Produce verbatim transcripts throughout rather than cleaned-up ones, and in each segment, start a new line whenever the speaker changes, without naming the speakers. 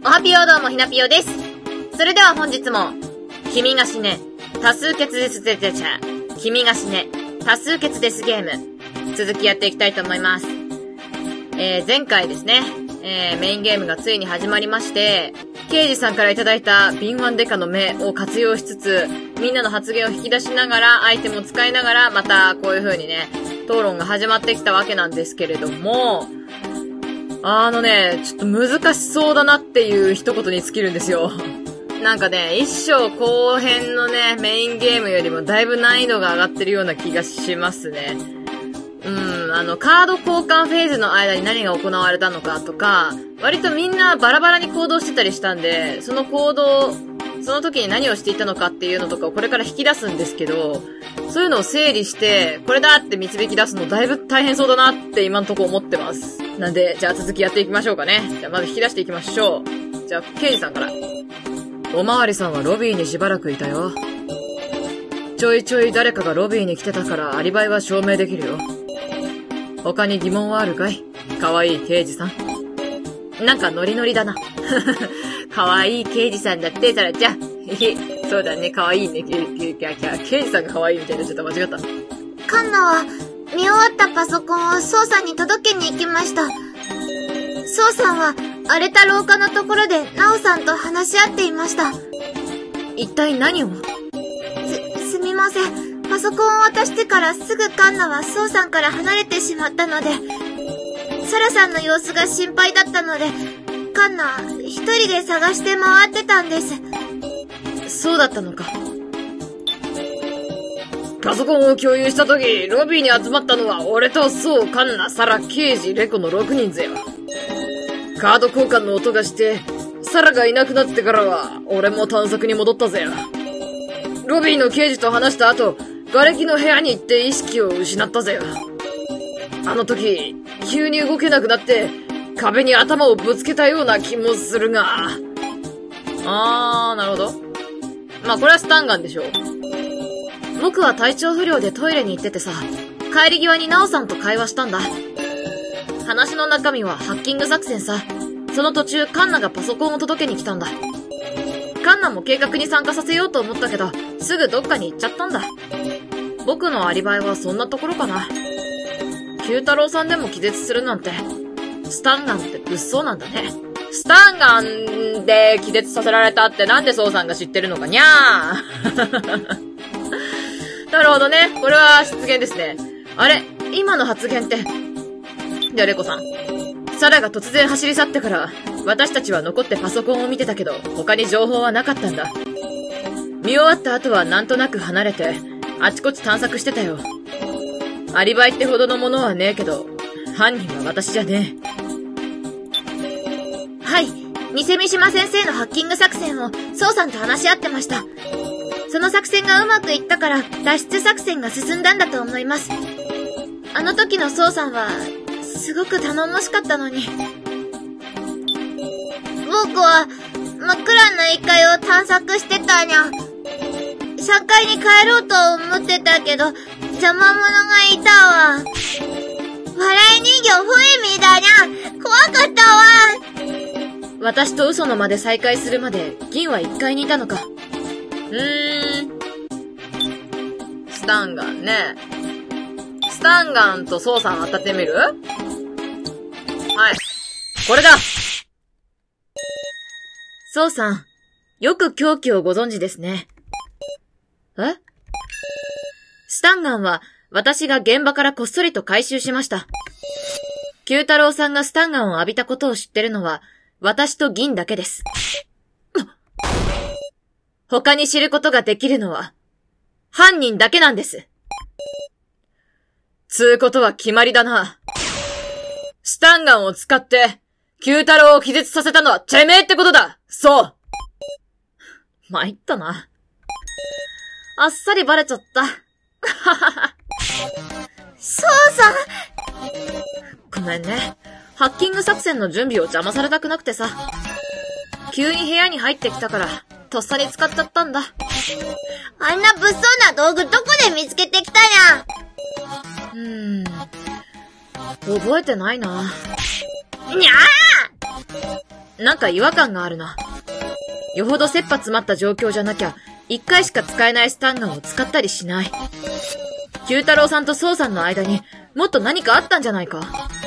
おはぴよどうもひなぴよです。それでは本日も、君が死ね、多数決ですててちゃ、君が死ね、多数決ですゲーム、続きやっていきたいと思います。えー、前回ですね、えー、メインゲームがついに始まりまして、刑事さんからいただいた敏腕デカの目を活用しつつ、みんなの発言を引き出しながら、アイテムを使いながら、またこういう風にね、討論が始まってきたわけなんですけれども、あのね、ちょっと難しそうだなっていう一言に尽きるんですよ。なんかね、一章後編のね、メインゲームよりもだいぶ難易度が上がってるような気がしますね。うん、あの、カード交換フェーズの間に何が行われたのかとか、割とみんなバラバラに行動してたりしたんで、その行動、その時に何をしていたのかっていうのとかをこれから引き出すんですけど、そういうのを整理して、これだって導き出すのだいぶ大変そうだなって今のところ思ってます。なんで、じゃあ続きやっていきましょうかね。じゃあまず引き出していきましょう。じゃあ、ケイジさんから。おまわりさんはロビーにしばらくいたよ。ちょいちょい誰かがロビーに来てたからアリバイは証明できるよ。他に疑問はあるかい？かわいい刑事さん。なんかノリノリだな。かわいい刑事さんだって、サラちゃん。そうだね、かわいいね。刑事さんがかわいいみたいな、ちょっと間違った。
カンナは見終わったパソコンをソウさんに届けに行きました。ソウさんは荒れた廊下のところでナオさんと話し合っていました。
一体何を？
す、すみません。パソコンを渡してからすぐカンナはソウさんから離れてしまったので、サラさんの様子が心配だったので、カンナ一人で探して回ってたんです。
そうだったのか。パソコンを共有した時、ロビーに集まったのは俺とソウ、カンナ、サラ、ケイジ、レコのろくにんぜよ。カード交換の音がして、サラがいなくなってからは、俺も探索に戻ったぜよ。ロビーの刑事と話した後、瓦礫の部屋に行って意識を失ったぜよ。あの時、急に動けなくなって、壁に頭をぶつけたような気もするが。あー、なるほど。まあこれはスタンガンでしょう。僕は体調不良でトイレに行っててさ、帰り際にナオさんと会話したんだ。話の中身はハッキング作戦さ。その途中カンナがパソコンを届けに来たんだ。カンナも計画に参加させようと思ったけど、すぐどっかに行っちゃったんだ。僕のアリバイはそんなところかな。九太郎さんでも気絶するなんて、スタンガンって物騒なんだね。スタンガンで気絶させられたってなんでソウさんが知ってるのかにゃー。なるほどね。これは失言ですね。あれ？今の発言って。じゃあレコさん。サラが突然走り去ってから、私たちは残ってパソコンを見てたけど、他に情報はなかったんだ。見終わった後はなんとなく離れて、あちこち探索してたよ。アリバイってほどのものはねえけど、犯人は私じゃねえ。
はい。偽三島先生のハッキング作戦をソウさんと話し合ってました。その作戦がうまくいったから脱出作戦が進んだんだと思います。あの時のソウさんはすごく頼もしかったのに。僕は真っ暗ないっかいを探索してたにゃ。さんがいに帰ろうと思ってたけど邪魔者がいたわ。笑い人形フエミだにゃ。怖かったわ。
私と嘘の間で再会するまで銀はいっかいにいたのか。うーん。スタンガンね。スタンガンとソウさん当たってみる？はい。これだ！ソウさん、よく凶器をご存知ですね。え？スタンガンは私が現場からこっそりと回収しました。九太郎さんがスタンガンを浴びたことを知ってるのは私と銀だけです。他に知ることができるのは、犯人だけなんです。つうことは決まりだな。スタンガンを使って、九太郎を気絶させたのはてめえってことだ。そう。参ったな。あっさりバレちゃった。
そうさん。
ごめんね。ハッキング作戦の準備を邪魔されたくなくてさ。急に部屋に入ってきたから、とっさに使っちゃったんだ。
あんな物騒な道具どこで見つけてきた
にゃ。うーん。覚えてないな。
にゃー！
なんか違和感があるな。よほど切羽詰まった状況じゃなきゃ、一回しか使えないスタンガンを使ったりしない。九太郎さんと宋さんの間にもっと何かあったんじゃないか。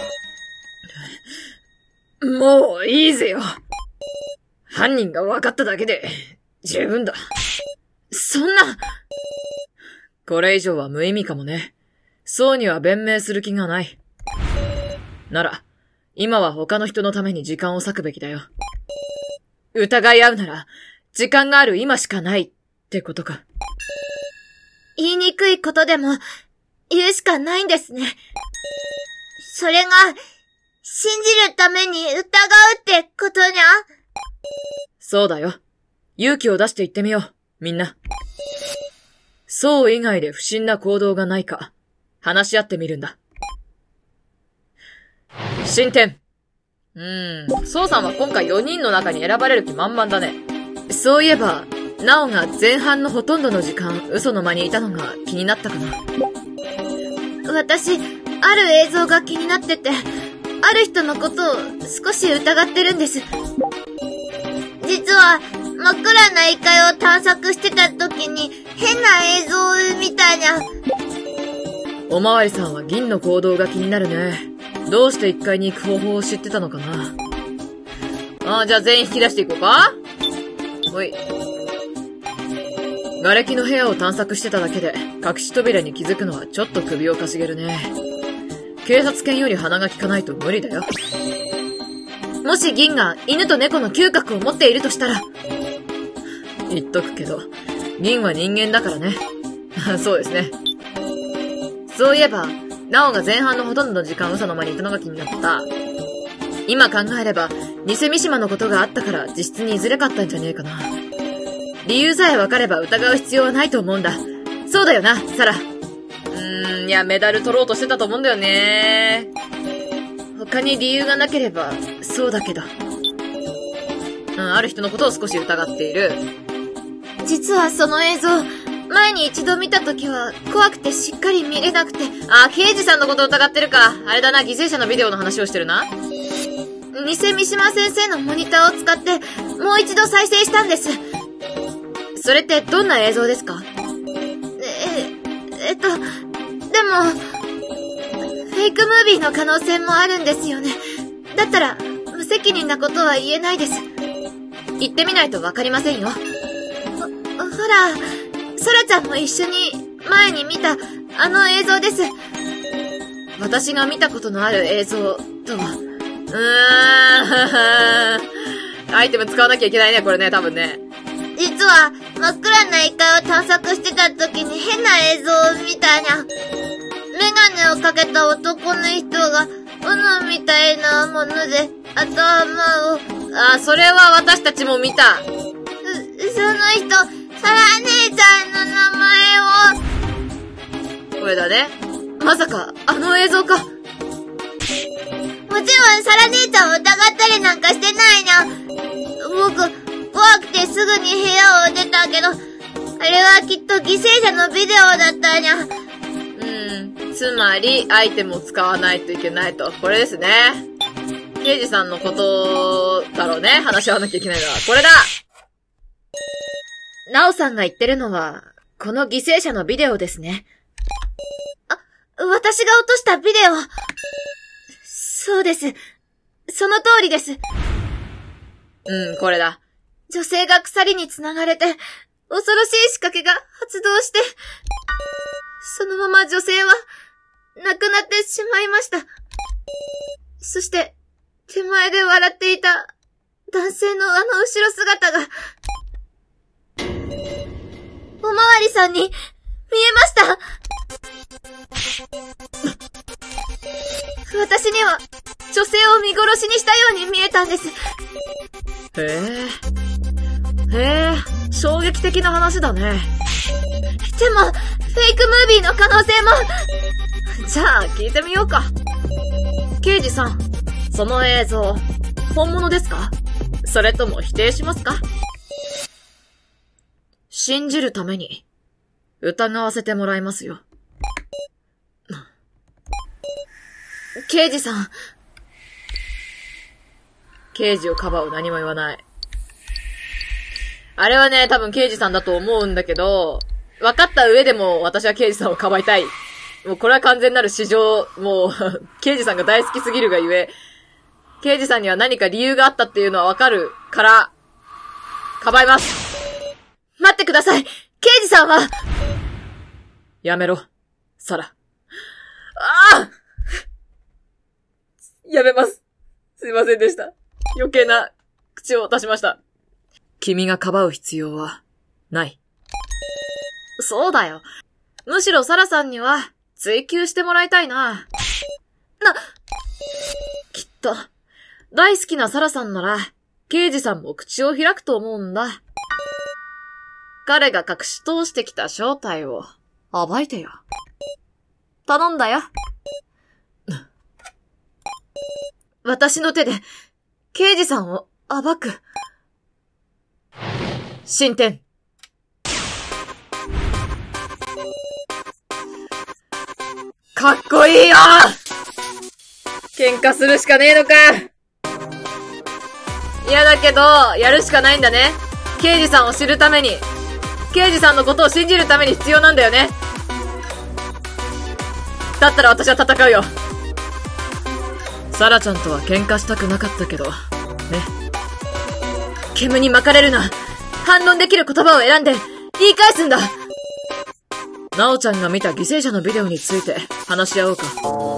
もういいぜよ。犯人が分かっただけで十分だ。そんな。これ以上は無意味かもね。宋には弁明する気がない。なら、今は他の人のために時間を割くべきだよ。疑い合うなら、時間がある今しかないってことか。
言いにくいことでも、言うしかないんですね。それが、信じるために疑うってことにゃ？
そうだよ。勇気を出して言ってみよう、みんな。宋以外で不審な行動がないか、話し合ってみるんだ。進展。うーん、宋さんは今回よにんの中に選ばれる気満々だね。そういえば、ナオが前半のほとんどの時間、嘘の間にいたのが気になったかな。
私、ある映像が気になってて、ある人のことを少し疑ってるんです。実は、真っ暗な異界を探索してた時に変な映像を見たにゃ。
おまわりさんは銀の行動が気になるね。どうして一階に行く方法を知ってたのかな。ああ、じゃあ全員引き出していこうか。ほい。瓦礫の部屋を探索してただけで隠し扉に気づくのはちょっと首をかしげるね。警察犬より鼻が利かないと無理だよ。もし銀が犬と猫の嗅覚を持っているとしたら。言っとくけど、銀は人間だからね。そうですね。そういえば、ナオが前半のほとんどの時間嘘の間にいたのが気になった。今考えれば、偽三島のことがあったから実質にいずれかったんじゃねえかな。理由さえ分かれば疑う必要はないと思うんだ。そうだよな、サラ。うーん、いや、メダル取ろうとしてたと思うんだよね。他に理由がなければ、そうだけど。うん、ある人のことを少し疑っている。
実はその映像、前に一度見たときは怖くてしっかり見れなくて。
あ、刑事さんのことを疑ってるか。あれだな、犠牲者のビデオの話をしてるな。
偽三島先生のモニターを使ってもう一度再生したんです。
それってどんな映像ですか？
え、えっと、でも、フェイクムービーの可能性もあるんですよね。だったら、無責任なことは言えないです。
言ってみないとわかりませんよ。ほ、
ほら、ソラちゃんも一緒に前に見たあの映像です。
私が見たことのある映像とは、うーん、アイテム使わなきゃいけないね、これね、多分ね。
実は、真っ暗な異界を探索してた時に変な映像を見たにゃ。メガネをかけた男の人が、斧みたいなもので、頭を。
あ、それは私たちも見た。
そ、その人、サラ姉ちゃんの名前を。
これだね。まさか、あの映像か。
もちろん、サラ姉ちゃんを疑ったりなんかしてないにゃ。僕、怖くてすぐに部屋を出たけど、あれはきっと犠牲者のビデオだったにゃ。
うん。つまり、アイテムを使わないといけないと。これですね。刑事さんのことだろうね。話し合わなきゃいけないのは。これだ！ナオさんが言ってるのは、この犠牲者のビデオですね。
あ、私が落としたビデオ。そうです。その通りです。
うん、これだ。
女性が鎖に繋がれて、恐ろしい仕掛けが発動して、そのまま女性は亡くなってしまいました。そして、手前で笑っていた男性のあの後ろ姿が、おまわりさんに見えました。私には女性を見殺しにしたように見えたんです。
へえ。へえ、衝撃的な話だね。
でも、フェイクムービーの可能性も。
じゃあ、聞いてみようか。刑事さん、その映像、本物ですか？それとも否定しますか？信じるために、疑わせてもらいますよ。
刑事さん。
刑事をかばう何も言わない。あれはね、多分刑事さんだと思うんだけど、分かった上でも私は刑事さんをかばいたい。もうこれは完全なる市場、もう、刑事さんが大好きすぎるがゆえ、刑事さんには何か理由があったっていうのは分かるから、かばいます。
待ってください。刑事さんは、
やめろ、サラ。ああやめます。すいませんでした。余計な口を出しました。君がかばう必要は、ない。そうだよ。むしろサラさんには、追求してもらいたいな。な、きっと、大好きなサラさんなら、刑事さんも口を開くと思うんだ。彼が隠し通してきた正体を、暴いてよ。頼んだよ。私の手で、刑事さんを暴く。進展。かっこいいよ！喧嘩するしかねえのか。いやだけど、やるしかないんだね。刑事さんを知るために。刑事さんのことを信じるために必要なんだよね。だったら私は戦うよ。サラちゃんとは喧嘩したくなかったけど、ね。煙に巻かれるな。反論できる言葉を選んで、言い返すんだ。なおちゃんが見た犠牲者のビデオについて話し合おうか。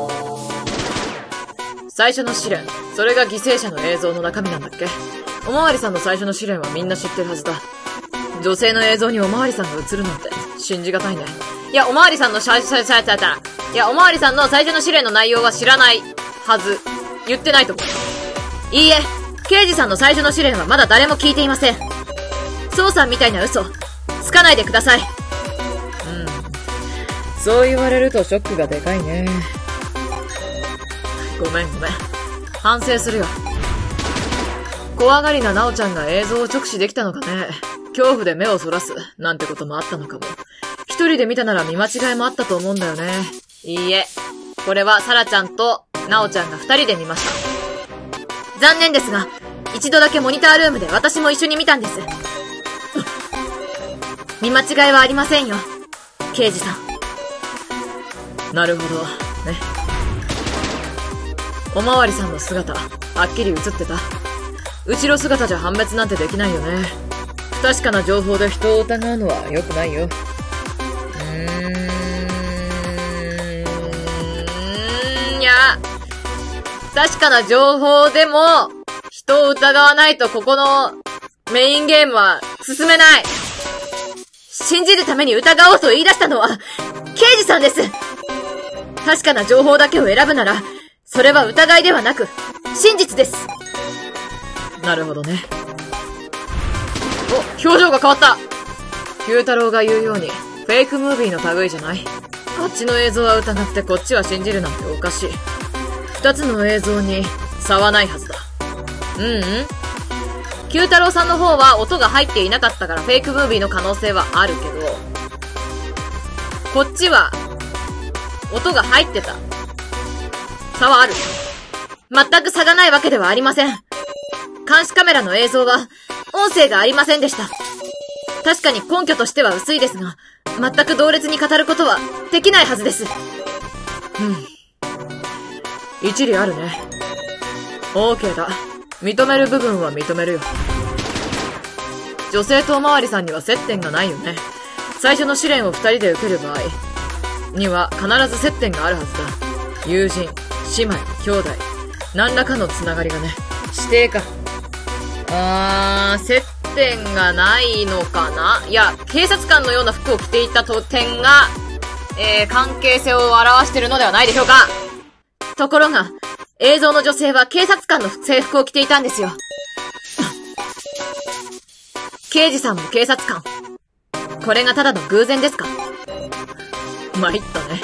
最初の試練。それが犠牲者の映像の中身なんだっけ？おまわりさんの最初の試練はみんな知ってるはずだ。女性の映像におまわりさんが映るなんて信じがたいね。いや、おまわりさんの最初、最初、いや、おまわりさんの最初の試練の内容は知らないはず。言ってないと思う。いいえ、刑事さんの最初の試練はまだ誰も聞いていません。そうさんみたいな嘘、つかないでください。うん。そう言われるとショックがでかいね。ごめんごめん。反省するよ。怖がりななおちゃんが映像を直視できたのかね。恐怖で目をそらす、なんてこともあったのかも。一人で見たなら見間違いもあったと思うんだよね。いいえ。これはサラちゃんとなおちゃんが二人で見ました。残念ですが、一度だけモニタールームで私も一緒に見たんです。見間違いはありませんよ、刑事さん。なるほど、ね。おまわりさんの姿、はっきり映ってた。後ろ姿じゃ判別なんてできないよね。不確かな情報で人を疑うのは良くないよ。うーん、いや、確かな情報でも、人を疑わないとここのメインゲームは進めない。信じるために疑おうと言い出したのは、刑事さんです。確かな情報だけを選ぶなら、それは疑いではなく、真実です。なるほどね。お、表情が変わった。九太郎が言うように、フェイクムービーの類じゃない。あっちの映像は疑ってこっちは信じるなんておかしい。二つの映像に差はないはずだ。うんうん。九太郎さんの方は音が入っていなかったからフェイクムービーの可能性はあるけど、こっちは、音が入ってた。差はある。全く差がないわけではありません。監視カメラの映像は、音声がありませんでした。確かに根拠としては薄いですが、全く同列に語ることはできないはずです。うん。一理あるね。OK だ。認める部分は認めるよ。女性とおまわりさんには接点がないよね。最初の試練を二人で受ける場合には必ず接点があるはずだ。友人、姉妹、兄弟、何らかのつながりがね。指定か。あー、接点がないのかな。いや、警察官のような服を着ていたと点が、えー、関係性を表しているのではないでしょうか。ところが、映像の女性は警察官の制服を着ていたんですよ。刑事さんも警察官。これがただの偶然ですか？参ったね。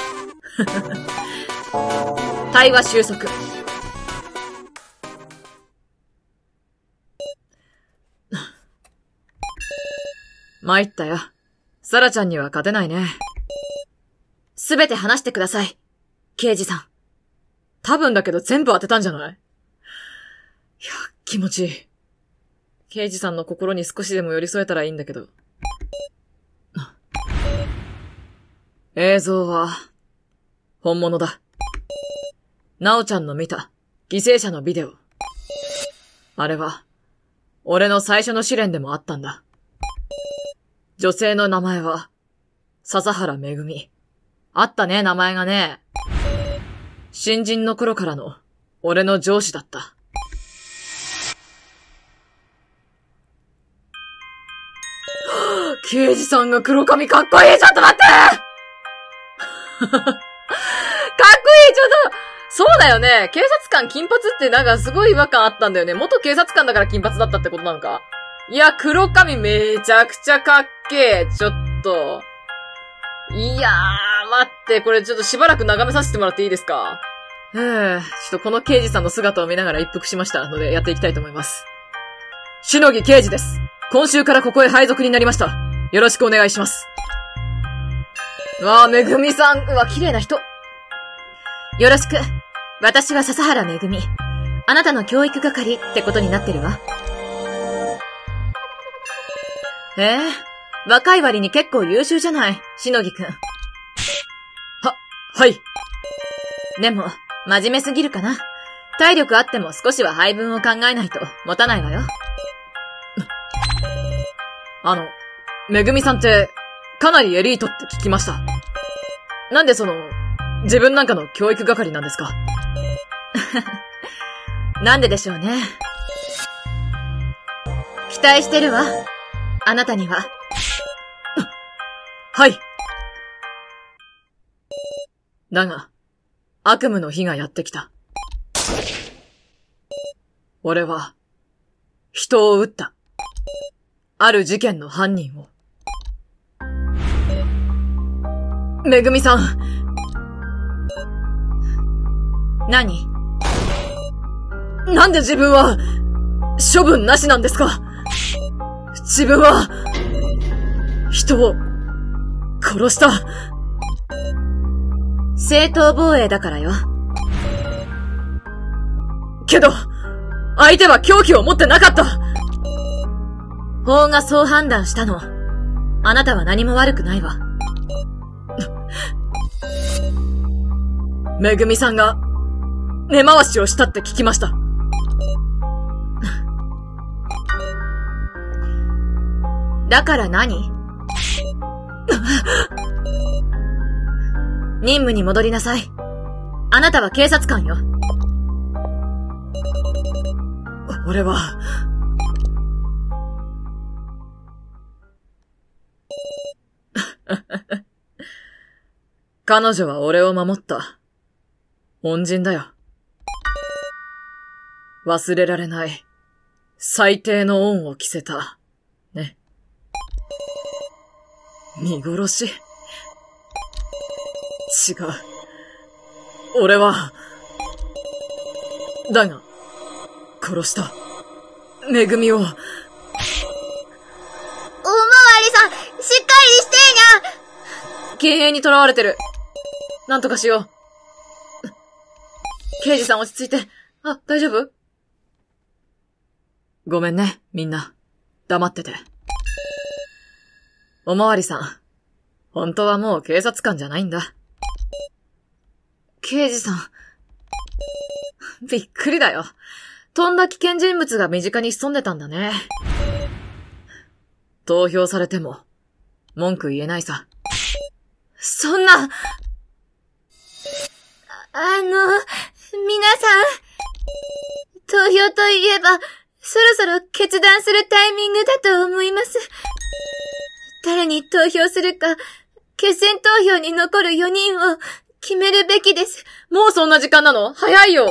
対話収束。参ったよ。サラちゃんには勝てないね。すべて話してください、刑事さん。多分だけど全部当てたんじゃない？いや、 気持ちいい。刑事さんの心に少しでも寄り添えたらいいんだけど。映像は、本物だ。なおちゃんの見た、犠牲者のビデオ。あれは、俺の最初の試練でもあったんだ。女性の名前は、笹原めぐみ。あったね、名前がね。新人の頃からの、俺の上司だった。刑事さんが黒髪かっこいい。ちょっと待ってかっこいい。ちょっとそうだよね。警察官金髪ってなんかすごい違和感あったんだよね。元警察官だから金髪だったってことなのか。いや、黒髪めちゃくちゃかっけー。ちょっと。いやー、待って、これちょっとしばらく眺めさせてもらっていいですか？えー、ちょっとこの刑事さんの姿を見ながら一服しましたのでやっていきたいと思います。しのぎ刑事です。今週からここへ配属になりました。よろしくお願いします。うわー、めぐみさん。うわ、綺麗な人。よろしく。私は笹原めぐみ。あなたの教育係ってことになってるわ。ええー、若い割に結構優秀じゃない、しのぎくん。は、はい。でも、真面目すぎるかな。体力あっても少しは配分を考えないと持たないわよ。あの、めぐみさんって、かなりエリートって聞きました。なんでその、自分なんかの教育係なんですか？なんででしょうね。期待してるわ。あなたには。はい。だが、悪夢の日がやってきた。俺は、人を撃った。ある事件の犯人を。めぐみさん。何？なんで自分は、処分なしなんですか？自分は、人を、殺した。正当防衛だからよ。けど、相手は凶器を持ってなかった。法がそう判断したの。あなたは何も悪くないわ。めぐみさんが、根回しをしたって聞きました。だから何？任務に戻りなさい。あなたは警察官よ。俺は、彼女は俺を守った。恩人だよ。忘れられない、最低の恩を着せた。ね。見殺し？違う。俺は、だが、殺した。めぐみを。おまわ
りさん、しっかりしてーにゃ。
幻影に囚われてる。なんとかしよう。刑事さん落ち着いて。あ、大丈夫？ごめんね、みんな。黙ってて。おまわりさん。本当はもう警察官じゃないんだ。刑事さん。びっくりだよ。とんだ危険人物が身近に潜んでたんだね。投票されても、文句言えないさ。そんな。あ、
あの、皆さん、投票といえば、そろそろ決断するタイミングだと思います。誰に投票するか、決選投票に残るよにんを決めるべきです。
もうそんな時間なの？早いよ。い、いや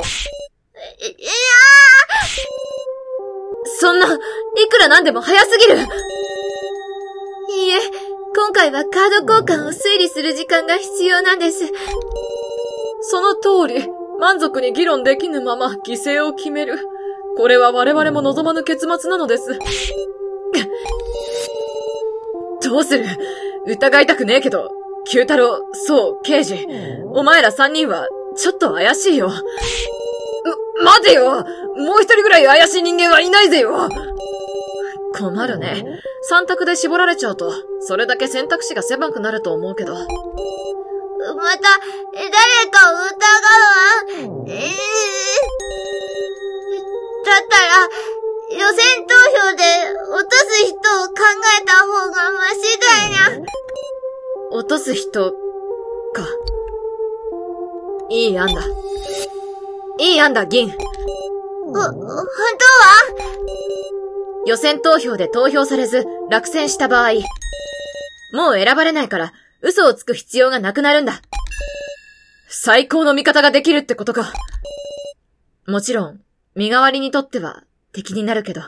ー！そんな、いくらなんでも早すぎる。いい
え、今回はカード交換を推理する時間が必要なんです。
その通り、満足に議論できぬまま犠牲を決める。これは我々も望まぬ結末なのです。どうする？疑いたくねえけど、九太郎、そう、刑事、お前ら三人は、ちょっと怪しいよ。ま、待てよ！ もう一人ぐらい怪しい人間はいないぜよ。困るね。三択で絞られちゃうと、それだけ選択肢が狭くなると思うけど。
また、誰かを疑うわ。えー、だったら、予選投票で落とす人を考えた方がマシだよ。
落とす人、か。いい案だ。いい案だ、銀。
ほ、本当は？
予選投票で投票されず落選した場合、もう選ばれないから嘘をつく必要がなくなるんだ。最高の味方ができるってことか。もちろん、身代わりにとっては敵になるけど。わか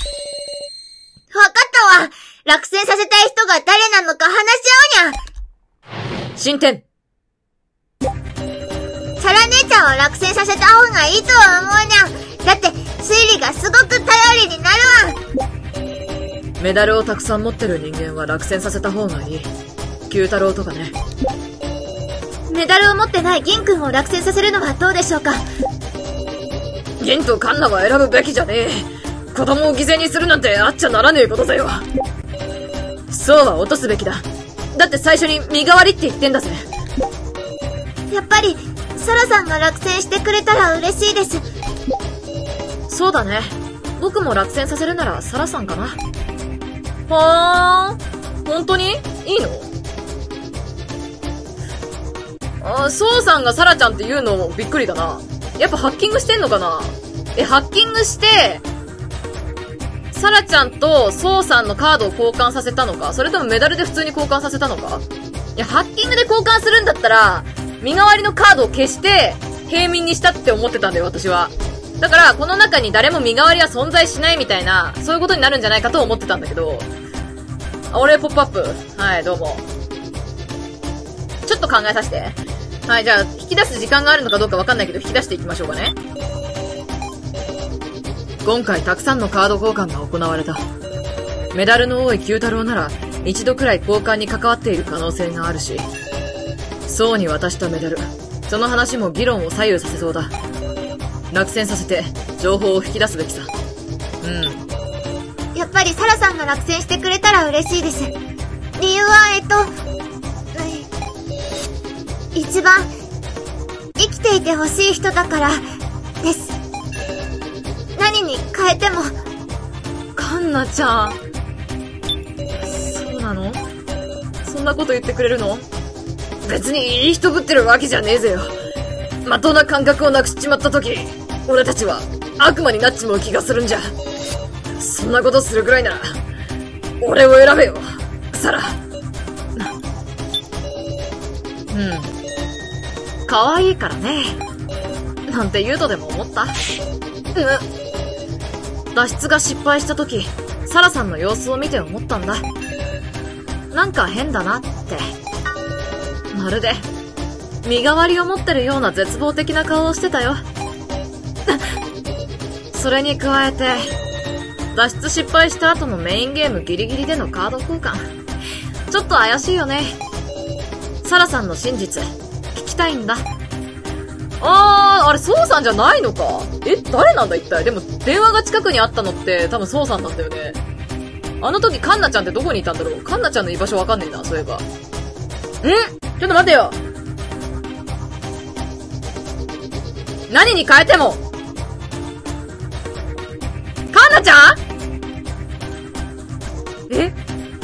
ったわ。落選させたい人が誰なのか話し合おうにゃ。
進展。
サラ姉ちゃんを落選させた方がいいとは思うにゃ。だって推理がすごく頼りになるわ。
メダルをたくさん持ってる人間は落選させた方がいい。九太郎とかね。
メダルを持ってない銀くんを落選させるのはどうでしょうか。
銀とカンナは選ぶべきじゃねえ。子供を犠牲にするなんてあっちゃならねえことだよ。そうは落とすべきだ。だって最初に身代わりって言ってんだぜ。
やっぱりサラさんが落選してくれたら嬉しいです。
そうだね。僕も落選させるならサラさんかな。はーん。本当にいいの？あ、ソウさんがサラちゃんって言うのもびっくりだな。やっぱハッキングしてんのかな？え、ハッキングして、サラちゃんとソウさんのカードを交換させたのか？それともメダルで普通に交換させたのか？いや、ハッキングで交換するんだったら、身代わりのカードを消して、平民にしたって思ってたんだよ、私は。だから、この中に誰も身代わりは存在しないみたいな、そういうことになるんじゃないかと思ってたんだけど。あ、俺、ポップアップ。はい、どうも。ちょっと考えさせて。はい、じゃあ、引き出す時間があるのかどうかわかんないけど、引き出していきましょうかね。今回たくさんのカード交換が行われた。メダルの多い九太郎なら、一度くらい交換に関わっている可能性があるし、ソウに渡したメダル、その話も議論を左右させそうだ。落選させて、情報を引き出すべきさ。うん。
やっぱりサラさんが落選してくれたら嬉しいです。理由は、えっと、一番、生きていてほしい人だから、です。何に変えても。
カンナちゃん。そうなの？そんなこと言ってくれるの？別にいい人ぶってるわけじゃねえぜよ。まとうな感覚をなくしちまった時、俺たちは悪魔になっちまう気がするんじゃ。そんなことするくらいなら、俺を選べよ、サラ。うん。可愛いからね。なんて言うとでも思った？うん。脱出が失敗した時、サラさんの様子を見て思ったんだ。なんか変だなって。まるで、身代わりを持ってるような絶望的な顔をしてたよ。それに加えて、脱出失敗した後のメインゲームギリギリでのカード交換。ちょっと怪しいよね。サラさんの真実、聞きたいんだ。あー、あれ、ソウさんじゃないのか？え、誰なんだ一体？でも、電話が近くにあったのって多分ソウさんなんだよね。あの時カンナちゃんってどこにいたんだろう？カンナちゃんの居場所わかんねえな、そういえば。ん？ちょっと待てよ。何に変えてもカンナちゃん？え？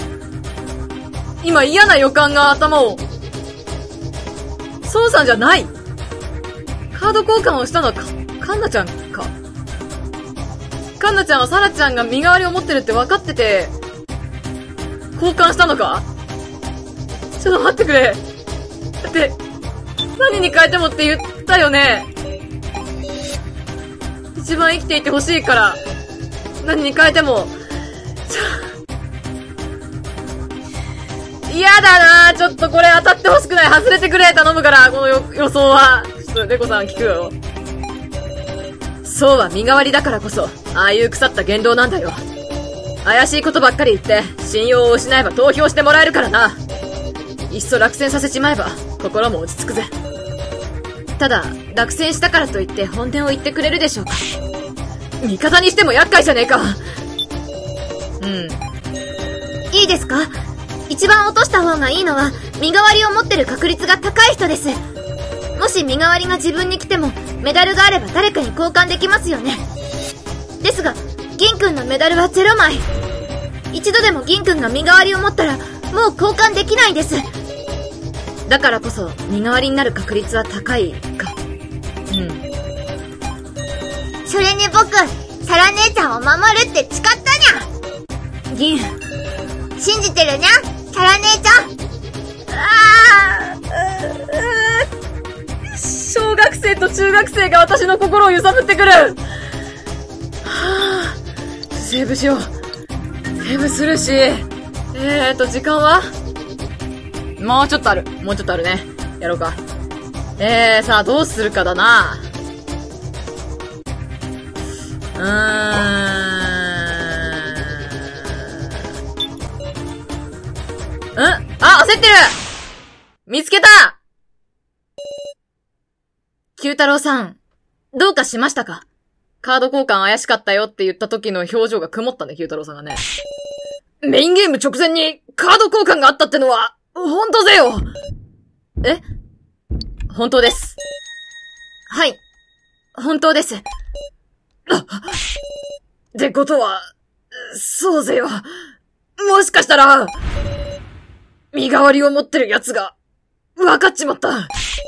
今嫌な予感が頭を。ソウさんじゃない。カード交換をしたのはか、カンナちゃんか。カンナちゃんはサラちゃんが身代わりを持ってるって分かってて、交換したのか？ちょっと待ってくれ。だって、何に変えてもって言ったよね。一番生きていてほしいから、何に変えても、ちょ、嫌だなぁ。ちょっとこれ当たってほしくない。外れてくれ。頼むから、この予想は。ちょっと、猫さん聞くよ。そうは身代わりだからこそ、ああいう腐った言動なんだよ。怪しいことばっかり言って、信用を失えば投票してもらえるからな。いっそ落選させちまえば、心も落ち着くぜ。ただ、落選したからといって本音を言ってくれるでしょうか。 味方にしても厄介じゃねえか。うん。
いいですか？一番落とした方がいいのは、身代わりを持ってる確率が高い人です。もし身代わりが自分に来ても、メダルがあれば誰かに交換できますよね。ですが、銀くんのメダルはゼロまい。一度でも銀くんが身代わりを持ったら、もう交換できないんです。
だからこそ、身代わりになる確率は高いか。うん。
それに僕、サラ姉ちゃんを守るって誓ったにゃ。
銀。
信じてるにゃ、サラ姉ちゃん。
ああ、小学生と中学生が私の心を揺さぶってくる。はあ、セーブしよう。セーブするし。えーと、時間はもうちょっとある。もうちょっとあるね。やろうか。えー、さあ、どうするかだな。うーん。ん？あ、焦ってる！見つけた！九太郎さん、どうかしましたか？カード交換怪しかったよって言った時の表情が曇ったね、九太郎さんがね。メインゲーム直前にカード交換があったってのは、本当ぜよ！え？本当です。はい。本当です。あ、ってことは、そうぜよ。もしかしたら、身代わりを持ってる奴が、分かっちまった。にゃー！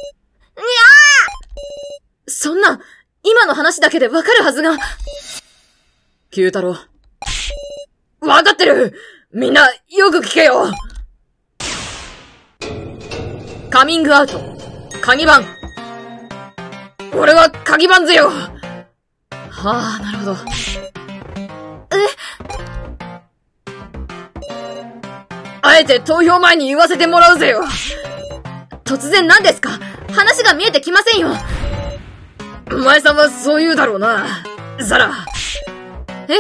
そんな、今の話だけで分かるはずが。九太郎。分かってる！みんな、よく聞けよ！カミングアウト。鍵番。俺は鍵番ぜよ！はあ、なるほど。え？あえて投票前に言わせてもらうぜよ。突然何ですか？話が見えてきませんよ。お前さんはそう言うだろうな、ザラ。え？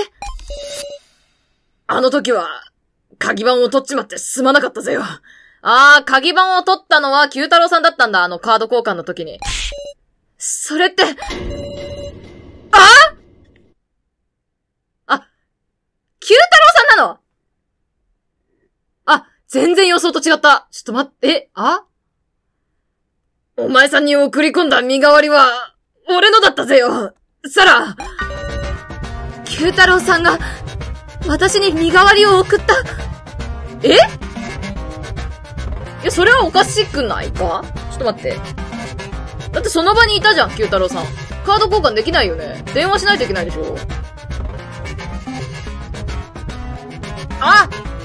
あの時は、鍵番を取っちまってすまなかったぜよ。あー、鍵番を取ったのは九太郎さんだったんだ、あのカード交換の時に。それって、ああ九太郎さんなの？あ、全然予想と違った。ちょっと待って、え、あ？お前さんに送り込んだ身代わりは、俺のだったぜよ。サラ。九太郎さんが、私に身代わりを送った。え？いや、それはおかしくないか？ちょっと待って。だってその場にいたじゃん、九太郎さん。カード交換できないよね。電話しないといけないでしょ。あ！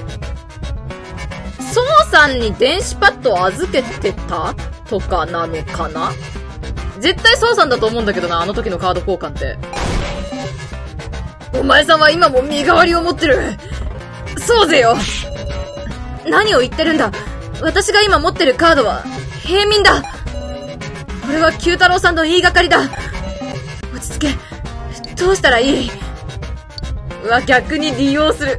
宋さんに電子パッドを預けてたとかなのかな？絶対宋さんだと思うんだけどな、あの時のカード交換って。お前さんは今も身代わりを持ってる。そうぜよ。何を言ってるんだ。私が今持ってるカードは平民だ。これは九太郎さんの言いがかりだ。落ち着け。どうしたらいい？うわ、逆に利用する。く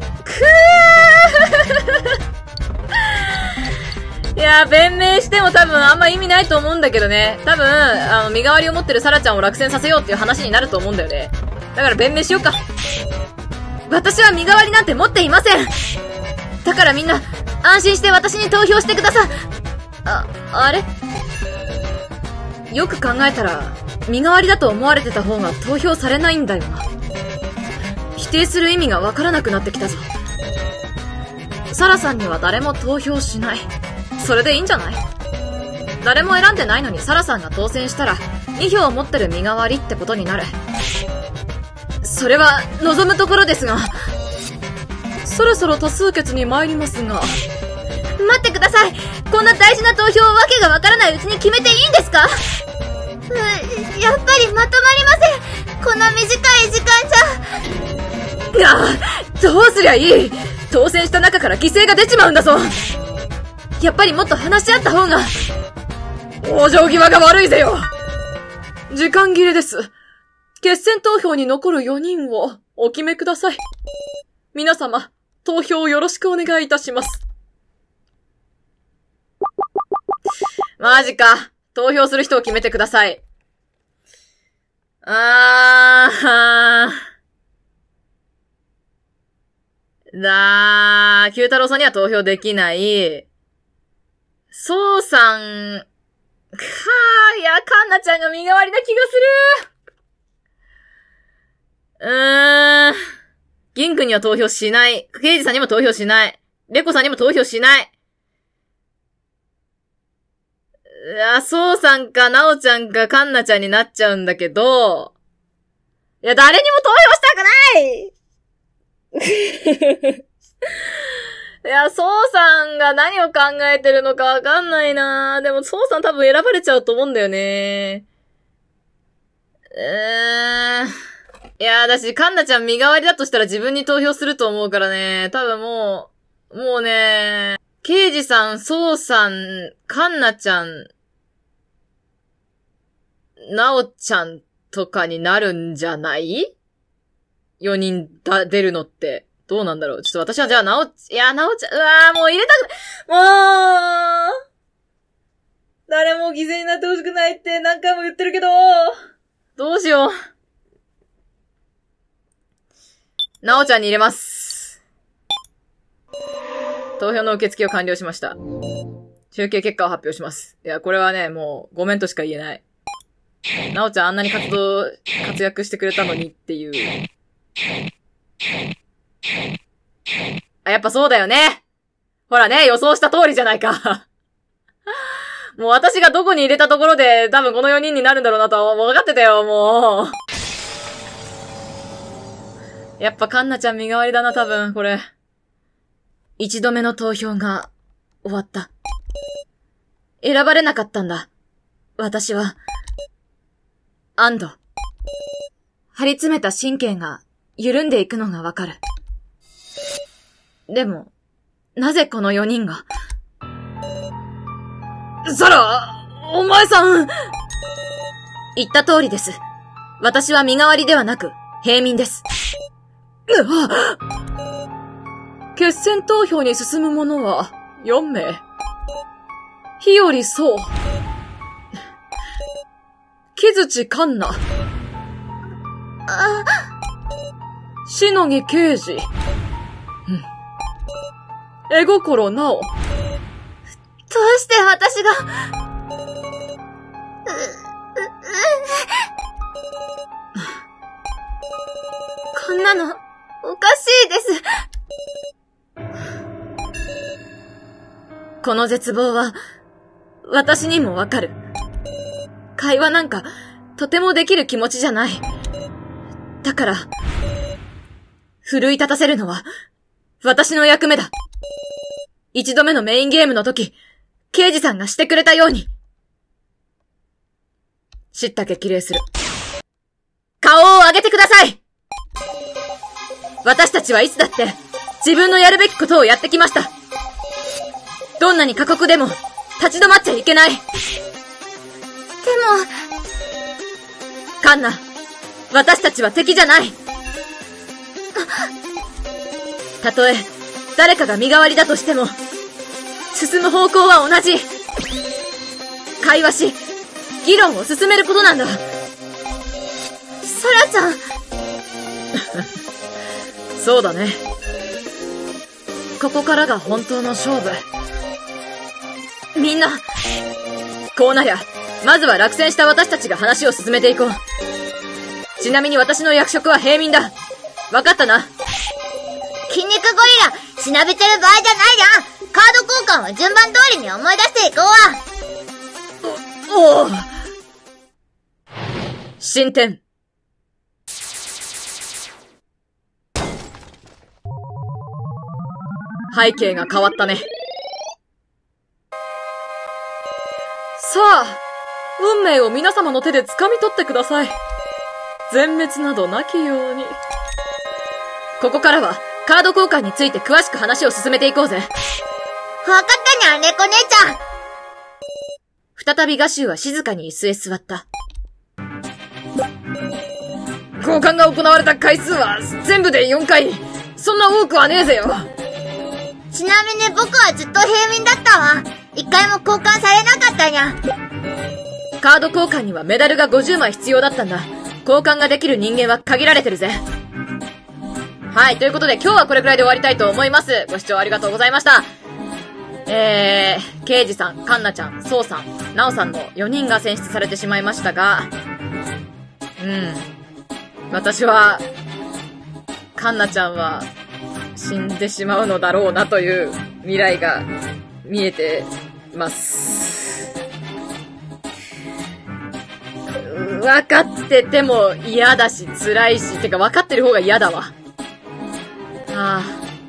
ーいやー、弁明しても多分あんま意味ないと思うんだけどね。多分、あの、身代わりを持ってるサラちゃんを落選させようっていう話になると思うんだよね。だから弁明しようか。私は身代わりなんて持っていません。だからみんな、安心して私に投票してください。あ、あれ？よく考えたら、身代わりだと思われてた方が投票されないんだよな。否定する意味がわからなくなってきたぞ。サラさんには誰も投票しない。それでいいんじゃない？誰も選んでないのにサラさんが当選したら、に票を持ってる身代わりってことになる。それは望むところですが、そろそろ多数決に参りますが。
待ってください。こんな大事な投票をわけがわからないうちに決めていいんですか？う、やっぱりまとまりません。こんな短い時間じゃ。
ああ、どうすりゃいい。当選した中から犠牲が出ちまうんだぞ。やっぱりもっと話し合った方が。往生際が悪いぜよ。時間切れです。決選投票に残るよにんをお決めください。皆様、投票をよろしくお願いいたします。マジか。投票する人を決めてください。あー、 だー、九太郎さんには投票できない。そうさん、かー、いや、かんなちゃんが身代わりな気がする。うーん。銀くんには投票しない。ケイジさんにも投票しない。レコさんにも投票しない。いや、そうさんか、なおちゃんか、かんなちゃんになっちゃうんだけど、いや、誰にも投票したくないいや、そうさんが何を考えてるのかわかんないな。でも、そうさん多分選ばれちゃうと思うんだよね。うーん。いや、私、かんなちゃん身代わりだとしたら自分に投票すると思うからね。多分もう、もうね、ケイジさん、そうさん、かんなちゃん、なおちゃんとかになるんじゃない？ よ 人だ、出るのって。どうなんだろう。ちょっと私はじゃあ、なお、いや、なおちゃん、うわー、もう入れたく、もう、誰も犠牲になってほしくないって何回も言ってるけど、どうしよう。なおちゃんに入れます。投票の受付を完了しました。集計結果を発表します。いや、これはね、もう、ごめんとしか言えない。なおちゃんあんなに活動、活躍してくれたのにっていう。あ、やっぱそうだよね。ほらね、予想した通りじゃないか。もう私がどこに入れたところで多分このよにんになるんだろうなとは分かってたよ、もう。やっぱカンナちゃん身代わりだな、多分、これ。一度目の投票が終わった。選ばれなかったんだ。私は、安堵。張り詰めた神経が緩んでいくのがわかる。でも、なぜこのよにんが。サラ、お前さん言った通りです。私は身代わりではなく、平民です。うわ決選投票に進む者はよんめい。日よりそう。木槌かんな。
あ、
しのぎけいじ。うん。絵心なお。
どうして私が、う、う、う、こんなの、おかしいです。
この絶望は、私にもわかる。会話なんか、とてもできる気持ちじゃない。だから、奮い立たせるのは、私の役目だ。一度目のメインゲームの時、刑事さんがしてくれたように。しったけ綺麗する。顔を上げてください。私たちはいつだって、自分のやるべきことをやってきました。どんなに過酷でも、立ち止まっちゃいけない。でも、カンナ、私たちは敵じゃない。たとえ、誰かが身代わりだとしても、進む方向は同じ。会話し、議論を進めることなんだ。
サラちゃん。
そうだね。ここからが本当の勝負。みんな、こうなりゃ、まずは落選した私たちが話を進めていこう。ちなみに私の役職は平民だ。わかったな。
筋肉ゴリラ、調べてる場合じゃないじゃん。カード交換は順番通りに思い出していこ
うわ。お、おう。進展。背景が変わったね。さあ、運命を皆様の手で掴み取ってください。全滅などなきように。ここからは、カード交換について詳しく話を進めていこうぜ。
わかったにゃ、猫姉ちゃん。
再び画集は静かに椅子へ座った。交換が行われた回数は全部でよんかい。そんな多くはねえぜよ。
ちなみに僕はずっと平民だったわ。一回も交換されなかったにゃ。
カード交換にはメダルがごじゅうまい必要だったんだ。交換ができる人間は限られてるぜ。 はい、ということで今日はこれくらいで終わりたいと思います。ご視聴ありがとうございました。えー、ケイジさん、カンナちゃん、ソウさん、ナオさんのよにんが選出されてしまいましたが、うん。私は、カンナちゃんは死んでしまうのだろうなという未来が見えてます。分かってても嫌だし辛いし、てか分かってる方が嫌だわ。はあ、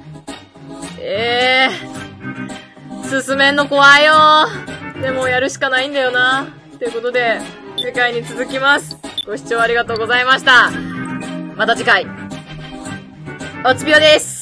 ええー、進めんの怖いよ。でもやるしかないんだよな。ということで、次回に続きます。ご視聴ありがとうございました。また次回、おつぴよです。